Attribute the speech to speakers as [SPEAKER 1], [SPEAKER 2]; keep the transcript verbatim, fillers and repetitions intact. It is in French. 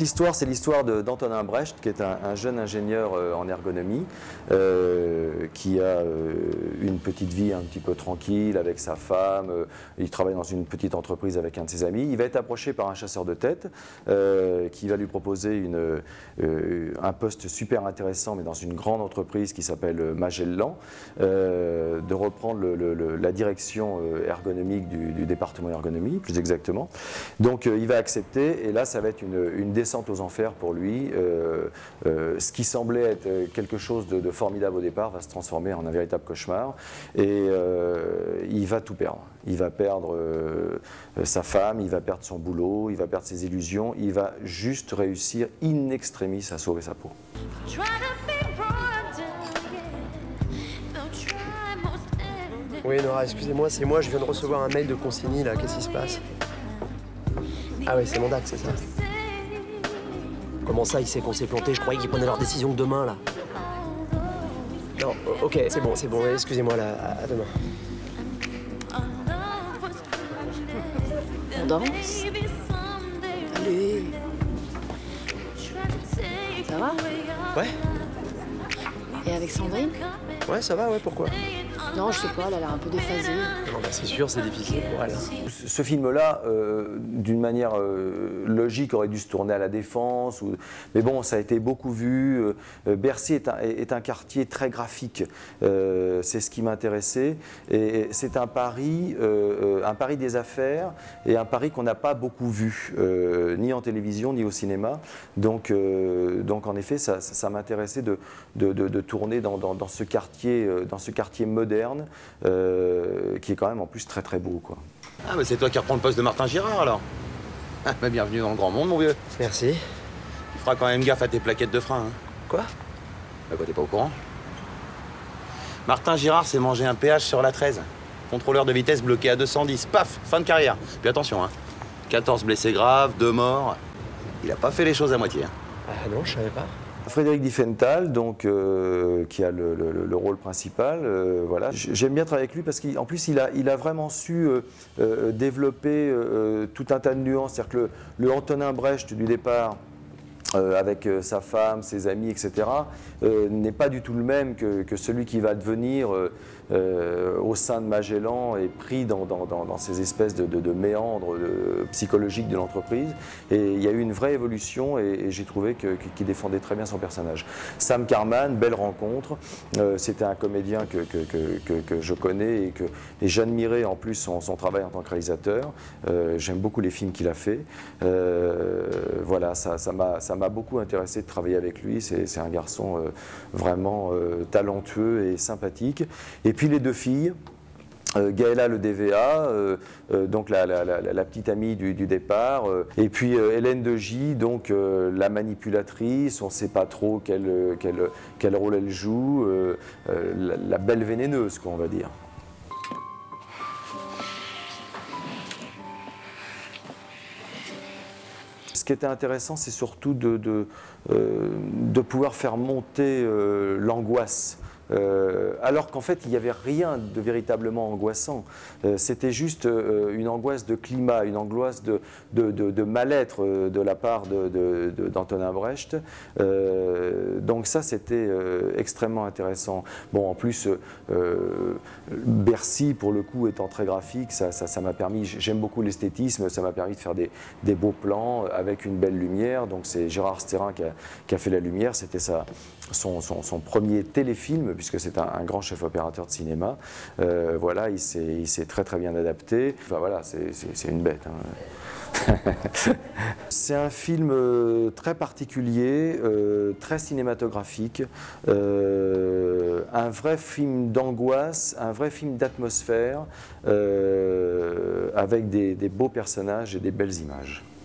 [SPEAKER 1] l'histoire, c'est l'histoire d'Antonin Brecht, qui est un, un jeune ingénieur euh, en ergonomie, euh, qui a euh, une petite vie un petit peu tranquille avec sa femme. Euh, il travaille dans une petite entreprise avec un de ses amis. Il va être approché par un chasseur de tête euh, qui va lui proposer une, euh, un poste super intéressant, mais dans une grande entreprise qui s'appelle Magellan, euh, de reprendre le, le, le, la direction ergonomique du, du département ergonomie, plus exactement. Donc euh, il va accepter, et là ça va être une, une descente aux enfers pour lui. Euh, euh, ce qui semblait être quelque chose de, de formidable au départ va se transformer en un véritable cauchemar, et euh, il va tout perdre. Il va perdre euh, sa femme, il va perdre son boulot, il va perdre ses illusions, il va juste réussir in extremis à sauver sa peau.
[SPEAKER 2] Oui, Nora, excusez-moi, c'est moi, je viens de recevoir un mail de consigny, là, qu'est-ce qui se passe? Ah oui, c'est mon D A C, c'est ça. Comment ça, il sait qu'on s'est planté? Je croyais qu'ils prenaient leur décision demain, là. Non, ok, c'est bon, c'est bon, excusez-moi, là, à, à demain.
[SPEAKER 3] On danse? Allez. Ça va?
[SPEAKER 2] Ouais.
[SPEAKER 3] Et avec Sandrine?
[SPEAKER 2] Ouais, ça va, ouais, pourquoi?
[SPEAKER 3] Non, je sais pas, elle a l'air un peu déphasée.
[SPEAKER 2] Non, bah c'est sûr, c'est difficile pour elle. Hein.
[SPEAKER 1] Ce film-là, euh, d'une manière euh, logique, aurait dû se tourner à La Défense. Ou... Mais bon, ça a été beaucoup vu. Euh, Bercy est un, est un quartier très graphique. Euh, c'est ce qui m'intéressait. Et c'est un pari, euh, un pari des affaires, et un pari qu'on n'a pas beaucoup vu, euh, ni en télévision, ni au cinéma. Donc, euh, donc en effet, ça, ça, ça m'intéressait de, de, de, de tourner dans, dans, dans, ce quartier, dans ce quartier moderne. Euh, qui est quand même en plus très très beau, quoi.
[SPEAKER 4] Ah bah c'est toi qui reprends le poste de Martin Girard alors. Ah bah bienvenue dans le grand monde mon vieux.
[SPEAKER 2] Merci.
[SPEAKER 4] Tu feras quand même gaffe à tes plaquettes de frein. Hein.
[SPEAKER 2] Quoi?
[SPEAKER 4] Bah quoi, t'es pas au courant? Martin Girard s'est mangé un péage sur la treize. Contrôleur de vitesse bloqué à deux cent dix. Paf, fin de carrière. Puis attention, hein. quatorze blessés graves, deux morts. Il a pas fait les choses à moitié. Hein.
[SPEAKER 2] Ah non, je savais pas.
[SPEAKER 1] Frédéric Diefenthal, donc, euh, qui a le, le, le rôle principal, euh, voilà. J'aime bien travailler avec lui parce qu'en plus il a, il a vraiment su euh, euh, développer euh, tout un tas de nuances. C'est-à-dire que le, le Antonin Brecht du départ, Euh, avec euh, sa femme, ses amis, et cetera, euh, n'est pas du tout le même que, que celui qui va devenir euh, euh, au sein de Magellan et pris dans, dans, dans, dans ces espèces de, de, de méandres de, psychologiques de l'entreprise. Et il y a eu une vraie évolution, et, et j'ai trouvé que, que, qu'il défendait très bien son personnage. Sam Carman, belle rencontre. Euh, C'était un comédien que, que, que, que, que je connais et que et j'admirais en plus son, son travail en tant que réalisateur. Euh, J'aime beaucoup les films qu'il a fait. Euh, voilà, ça, ça m'a ça m'a beaucoup intéressé de travailler avec lui. C'est un garçon euh, vraiment euh, talentueux et sympathique. Et puis les deux filles, euh, Gaëla le D V A, euh, euh, donc la, la, la, la petite amie du, du départ, euh, et puis euh, Hélène de Gy, donc euh, la manipulatrice, on ne sait pas trop quel, quel, quel rôle elle joue, euh, euh, la, la belle vénéneuse, quoi, on va dire. Ce qui était intéressant, c'est surtout de, de, euh, de pouvoir faire monter euh, l'angoisse. Euh, alors qu'en fait, il n'y avait rien de véritablement angoissant. Euh, C'était juste euh, une angoisse de climat, une angoisse de, de, de, de mal-être euh, de la part d'Antonin Brecht. Euh, donc ça, c'était euh, extrêmement intéressant. Bon, en plus, euh, Bercy, pour le coup, étant très graphique, ça m'a ça, ça permis, j'aime beaucoup l'esthétisme, ça m'a permis de faire des, des beaux plans avec une belle lumière. Donc c'est Gérard Sterrin qui a, qui a fait la lumière, c'était son, son, son premier téléfilm, puisque c'est un, un grand chef opérateur de cinéma. Euh, voilà, il s'est très très bien adapté. Enfin voilà, c'est une bête. Hein. C'est un film euh, très particulier, euh, très cinématographique, euh, un vrai film d'angoisse, un vrai film d'atmosphère, euh, avec des, des beaux personnages et des belles images.